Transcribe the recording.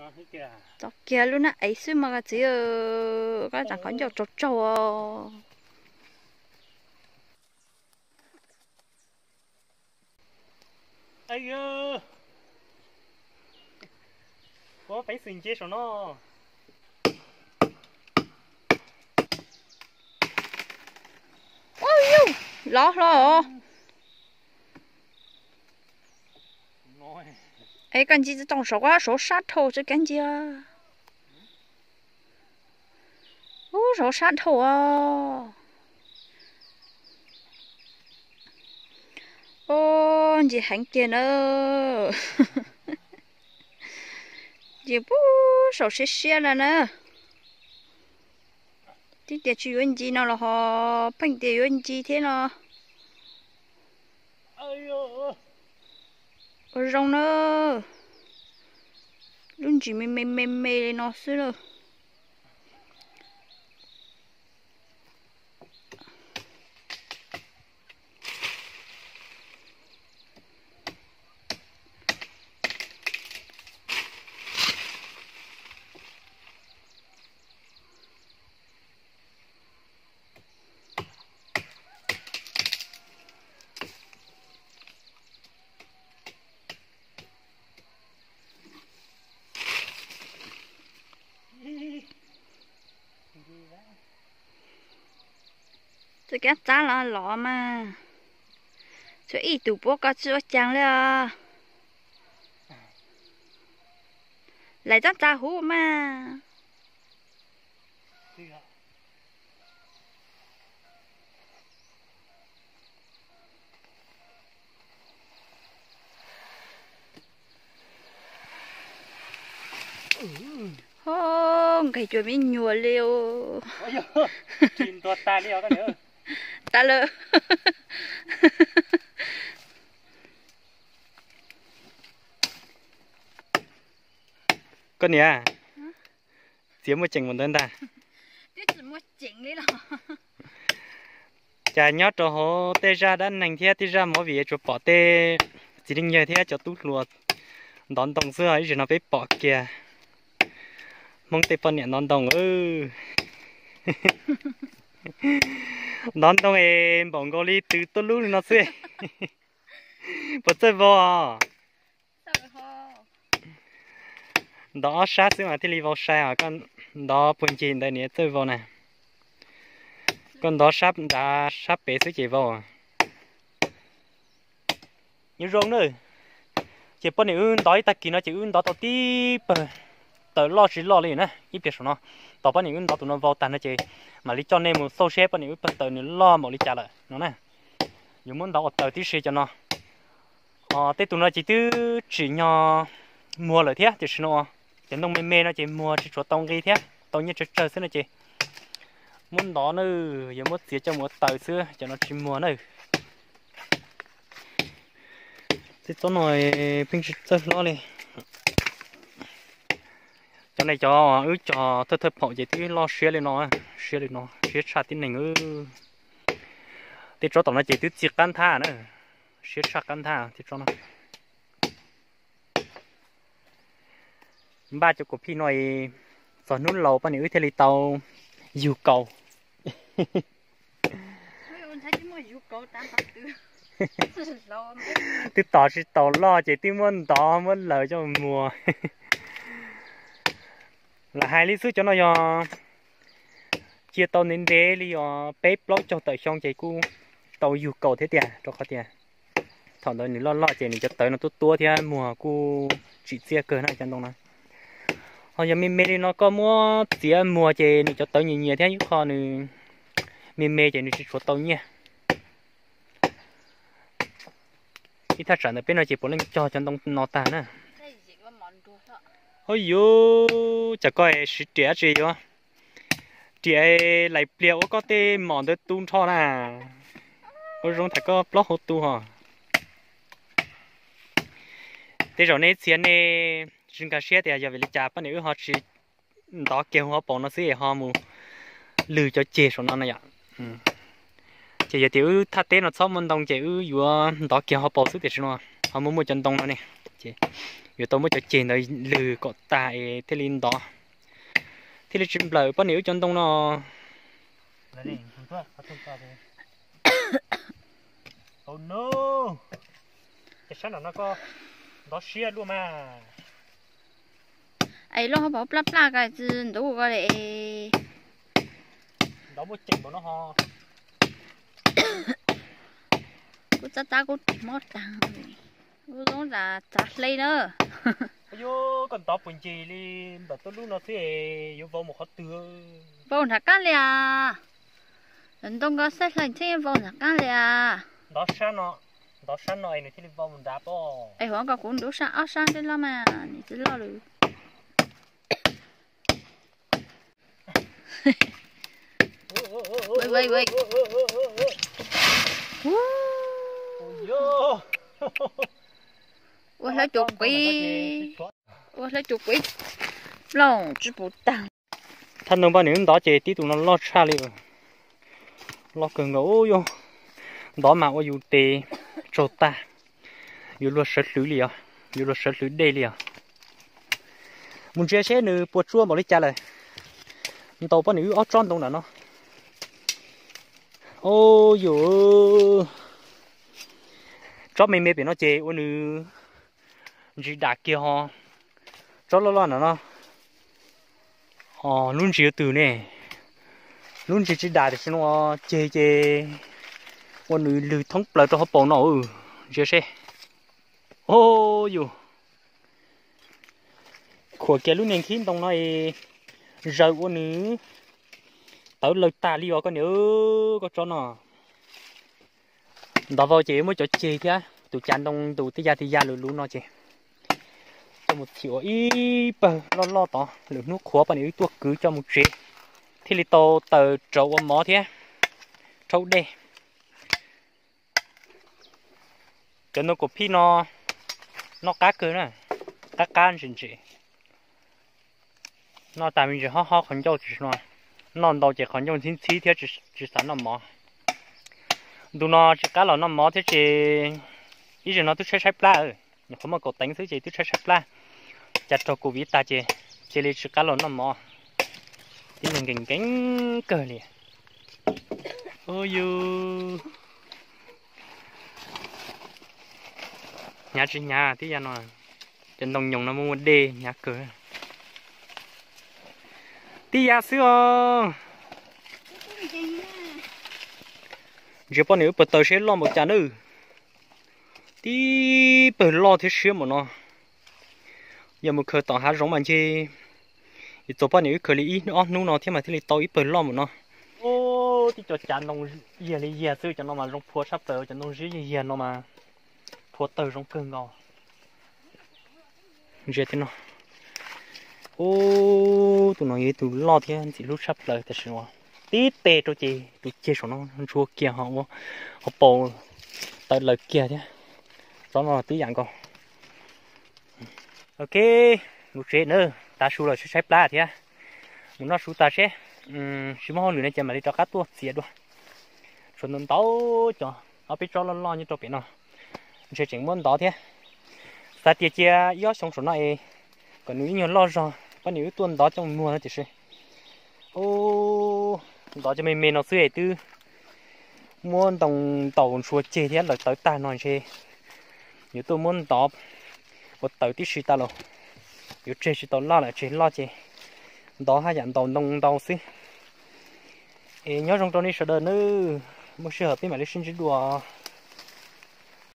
tao kia luôn á ấy xíu mà cái gì cái chẳng có nhiều trâu trâu ai ơ có phải xin chết rồi nó ôi lo lo ấy cái gì trong số quá số sát thổ chứ cái gì à số sát thổ à ô gì hành tiền ơ gì bố số xe xe là nè tí tiền chuyện gì nào là họ phanh tiền gì thế nào ở trong nữa luôn chỉ mê nó xưa rồi这个咋了老嘛？这一赌博个只讲了，来张咋呼嘛？哦，cái chuyện mình nhua liêu. Ôi giời, chìm tuột ta liêu cái nữa. Ta lơ. Con nè, chỉ một chừng một đơn ta. Chỉ một chừng đi là. Chả nhớ cho họ tê ra đã nành thế tê ra mỗi việc cho bỏ tê chỉ định nhờ thế cho tút luôn. Đón đồng xưa ấy rồi nó phải bỏ kìa. Mong tê phân nhận đón đồng đón đồng em bọn cô đi từ tôi lúc nó xưa. Bỏ chơi vô đó sát xíu mà thì đi vào sai à con đó buồn chìm đây nè chơi vô nè con đó sắp đã sắp bể xíu chị vô như rong nữa chị bọn này đói ta kỹ nó chị đói tao tí tao lo chỉ lo liền nè ít biết nó tao bọn này đói tụi nó vào tàn nó chị mà lý cho nên một số xe bọn này tao này lo một lý trả lại nó nè nếu muốn đói tao tí xe cho nó tết tụi nó chỉ nhỏ mua lại thế thì nó chỉ nông mê nó chỉ mua chỉ cho tông cái thế tông như trời xưa nó chị muốn đó nữa giờ muốn xía cho một tờ xưa cho nó chỉ mua nữa thì tôi nói pin chơi lo đi cho này cho cho thôi họ chỉ tí lo share lên nó share chat tin này thì cho tao nó chỉ tí chiết can tha nữa share chat can tha thì cho nó ba cho củaพี่หน่อยสอนนุ่นเราปะนี่เทลีเตาอยู่เก่าติดต่อชิต่อล่อเจติมันต่อมันเลยcho mùa là hai lý số cho nó chia tàu nên đế li bếp lót cho tới xong chạy cu tàuอยู่เก่าthế tiền cho khó tiền thằng đó nó lo chạy này cho tới nó tua thì mùa cu chỉ chia cờ này chân đông này họ giờ mình nó có mua chia mùa chạy này cho tới nhiều thế những kho này mình chạy này chỉ số tàu nhé ít thắt sản ở bên này chỉ bỏ lên cho chân đông nó tàn nè ôi yo chả coi sự trẻ gì vậy trẻ lại bèo có tên mòn tới tuôn cho nè ôi rong thằng có block hốt tu hả thế rồi này tiền này chúng ta sẽ để giờ về lịch trả bắt nếu họ chỉ đó kêu họ bỏ nó xí họ mu lừa cho chê số nó này ạ chỉ giờ tiểu thắt tên nó xong mình đồng chỉ vừa đó kêu họ bỏ xí để nó họ muốn mua chân đông nó này chị giờ tôi mới cho chị này lừa có tại thế linh đó thế là chim lợi bao nhiêu chân tông nó oh no cái sáng nào nó có nó xia luôn mà ấy lo bảo plap plap cái gì đủ cái này đó một chỉnh của nó ho cô ta cô mót tăng cô giống là chặt lấy nữa ayo còn tao bún chì đi bảo tôi lúc nó thế yêu vào một hot tưa vào thằng cá lìa人东哥晒晒天vào thằng cá lìa đó sáng nó này thì vào một đáp đó ấy họ có cũng đủ sáng áo sáng đấy là mà你知道了喂喂喂我来做鬼我来做鬼lòng chứ bù tăng thân đồng bao nhiêu đó chị tí tụi nó lo xa liền lo cần ngủ vô đó mà ở dù tê trâu ta dù lo sệt lưỡi liền dù lo sệt lưỡi đây liền muốn chơi xe nữa bột chua bỏ đi chaเลยtàu bao nhiêu ở tròn tông nào nó ôi dồi chó mày bị nó chê ôi nữ chỉ đặt kia ho chó lo nó luôn chỉ từ nè luôn chỉ đặt để nó chê ôi nữ lười thống lại cho họ bỏ nó chơi xe ôi dồi của kia lúc này khi tông nó rơi ôi nữ tới lời ta liò có nữa có cho nó đó vào chị mới cho chị kia tụi chăn đông tụi tí ra lùi luôn nó chị cho một triệu ý bờ lo tỏ lửa nước khóa bạn ấy tuột cứ cho một chị thì tàu tờ trâu mỏ thế trâu đê cho nó của phi nó cá cơ nè cá can chị nó tại mình chỉ ho còn cho chị nó đầu chỉ còn dùng thiên chi thế chỉ sản nó mỏ tụi nó chỉ cá là nó mỏ thế chỉ ý chỉ nó tôi sẽ xếp lá nhưng không mà có tính thứ gì tôi sẽ xếp lá chặt cho cô vít ta chỉ lấy chỉ cá là nó mỏ thì mình gánh cờ liền ôi yo nhà chỉ nhà tí ra nó trên đồng nhung nó mua đê nhà cờ tí ra xưa giờ bao nhiêu bữa tới sẽ lo một chén nữa tí bữa lo thế xíu mà nó giờ một khởi tỏ há giống bạn chi thì tổ bao nhiêu khởi lý nó nung nó thế mà thế là tao ít bữa lo mà nó ô thì cho chén nông giờ là giờ xưa cho nó mà giống phua sắp tới cho nông dữ giờ nó mà phua tới giống cơn ngò giờ thế nó ô tụi nó tụi lo thế thì lúc sắp tới thì sao tí tê cho chị tụi chia số nó chua kia họ bầu tới lời kia thế đó là tí dạng con ok một chế nữa ta su là sẽ xếp lá thế muốn nó su ta sẽ xí mò lửa này chỉ mà đi cho cá tua xịa đua rồi nó tấu cho ở bên cho lo như cho bên nó sẽ chỉnh món đó thế ta tiệt chia yếu xong số này còn nếu như lo rồi có nếu tuần đó trong mùa thì sẽ ô đó cho mình nó xưa từ muốn đồng tàu suốt chơi thế là tới ta nói chơi nếu tôi muốn tàu một tới tí xí ta rồi nếu chơi xí tàu lo là chơi lo chơi đó hai dạng tàu nông tàu xí nhớ trong này sẽ đợi nữa một sự hợp với mà đi sinh đùa